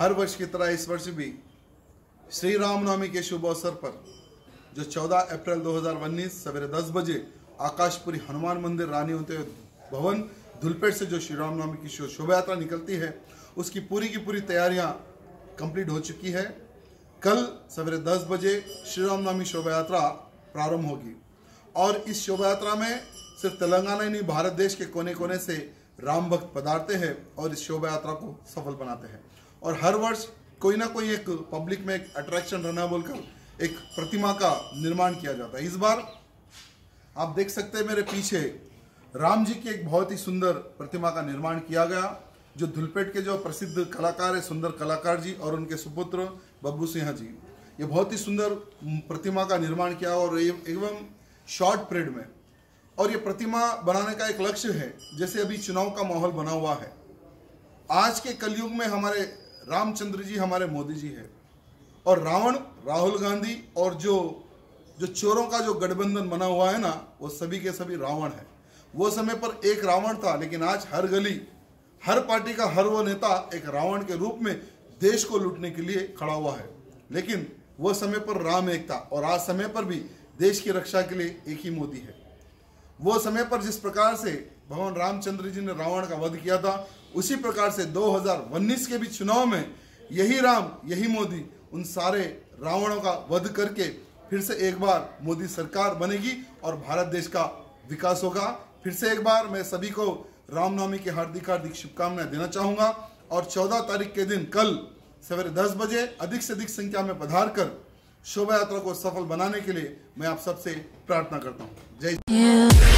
हर वर्ष की तरह इस वर्ष भी श्री राम नवमी के शुभ अवसर पर जो 14 अप्रैल 2019 सवेरे 10 बजे आकाशपुरी हनुमान मंदिर रानी होते भवन धुलपेट से जो श्री राम नवमी की शोभा यात्रा निकलती है, उसकी पूरी की पूरी तैयारियां कंप्लीट हो चुकी है। कल सवेरे 10 बजे श्री राम नवमी शोभा यात्रा प्रारंभ होगी और इस शोभा यात्रा में सिर्फ तेलंगाना ही नहीं, भारत देश के कोने कोने से राम भक्त पधारते हैं और इस शोभा यात्रा को सफल बनाते हैं। और हर वर्ष कोई ना कोई एक पब्लिक में एक अट्रैक्शन रहना बोलकर एक प्रतिमा का निर्माण किया जाता है। इस बार आप देख सकते हैं मेरे पीछे राम जी की एक बहुत ही सुंदर प्रतिमा का निर्माण किया गया, जो धुलपेट के जो प्रसिद्ध कलाकार है सुंदर कलाकार जी और उनके सुपुत्र बब्बू सिंह जी, ये बहुत ही सुंदर प्रतिमा का निर्माण किया और एवं शॉर्ट पीरियड में। और ये प्रतिमा बनाने का एक लक्ष्य है, जैसे अभी चुनाव का माहौल बना हुआ है, आज के कलयुग में हमारे रामचंद्र जी हमारे मोदी जी है और रावण राहुल गांधी और जो चोरों का जो गठबंधन बना हुआ है ना, वो सभी के सभी रावण है। वो समय पर एक रावण था, लेकिन आज हर गली हर पार्टी का हर वो नेता एक रावण के रूप में देश को लूटने के लिए खड़ा हुआ है। लेकिन वो समय पर राम एक था और आज समय पर भी देश की रक्षा के लिए एक ही मोदी है। वो समय पर जिस प्रकार से भगवान रामचंद्र जी ने रावण का वध किया था, उसी प्रकार से 2019 के भी चुनाव में यही राम यही मोदी उन सारे रावणों का वध करके फिर से एक बार मोदी सरकार बनेगी और भारत देश का विकास होगा। फिर से एक बार मैं सभी को रामनवमी की हार्दिक हार्दिक शुभकामनाएं देना चाहूंगा और 14 तारीख के दिन कल सवेरे 10 बजे अधिक से अधिक संख्या में पधार कर शोभा यात्रा को सफल बनाने के लिए मैं आप सबसे प्रार्थना करता हूं। जय